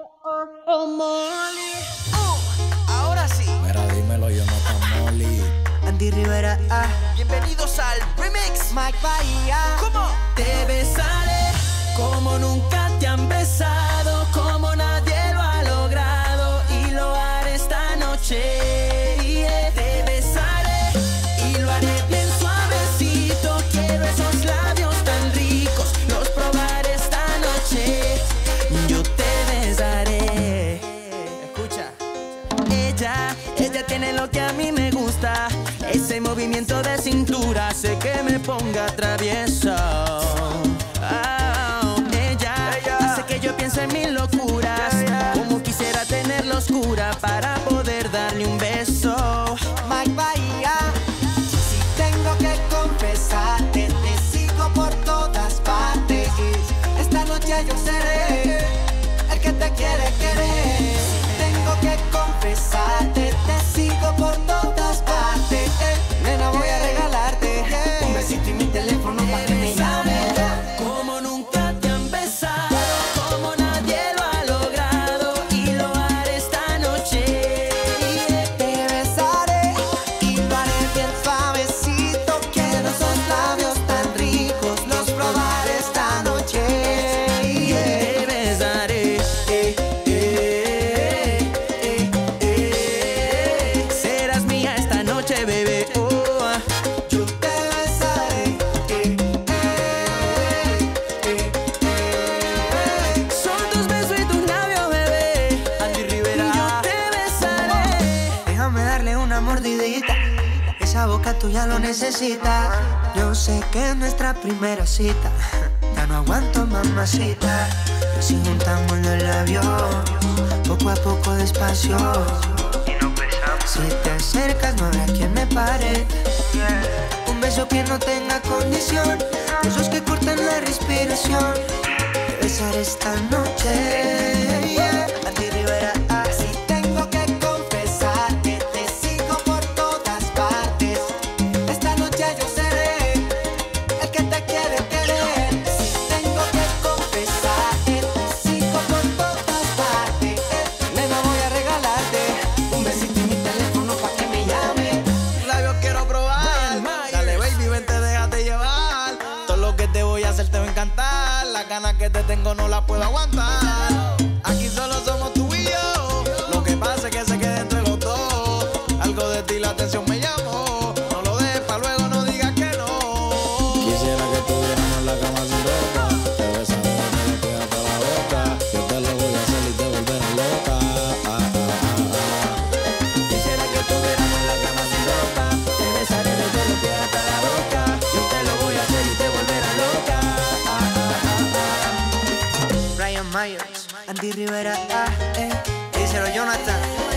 Oh, Molly. Ahora sí. Mira, dímelo, Jonathan Molly. Andy Rivera, Bienvenidos al remix. Mike Bahía. ¿Cómo? Te besaré como nunca te han besado, como nadie lo ha logrado, y lo haré esta noche. Yeah. Te besaré y lo haré bien suavecito. Quiero esos labios tan ricos, los probaré esta noche. Yo te besaré. Escucha. Ella tiene lo que a mí me gusta. Ese movimiento de cintura hace que me ponga travieso. Ella hace que yo piense en mil locuras. Como quisiera tenerla oscura para poder darle un beso. Mike Bahía. Si tengo que confesarte, te sigo por todas partes. Esta noche yo seré el que te quiere querer. Si tengo que confesarte, te sigo por todas partes. Nena, voy a regalarte un besito y mi teléfono para que me llames. Como nunca te han besado, como nadie lo ha logrado, y lo haré esta noche. Te besaré y lo haré bien suavecito. Quiero esos labios tan ricos, los probaré esta noche. Te besaré. Serás mía esta noche, bebé. Yo te besaré. Son tus besos y tus labios, bebé. Andy Rivera. Yo te besaré. Déjame darle una mordidita. Esa boca tuya lo necesita. Yo sé que es nuestra primera cita. Ya no aguanto, mamacita. Si juntamos los labios, poco a poco, despacio. Si te acercas, no habrá quien me pare. Un beso que no tenga condición. Besos que cortan la respiración. Te besaré esta noche. Andy Rivera. Si tengo que confesarte, te sigo por todas partes. Esta noche yo seré el que te quiere querer. Si tengo que confesarte, te sigo por todas partes. Nena, voy a regalarte un besito y mi teléfono pa' que me llame. Labios quiero probar. Dale, baby, vente, déjate llevar. Todo lo que te voy a hacer te va a encantar. Las ganas que te tengo no las puedo aguantar. Aquí solo somos tú y yo. Lo que pasa es que se quede entre los dos. Algo de ti la atención me llamó. No lo dejes pa' luego, no digas que no. Quisiera que estuviéramos en la cama sin ropa. Te besaré, me lo queda hasta la boca. Yo te lo voy a hacer y te volverás loca. Quisiera que estuviéramos en la cama sin ropa. Te besaré desde los pies hasta la boca. Yo te lo voy a hacer y te volverás loca. Brian Myers, Andy Rivera, díselo Jonathan.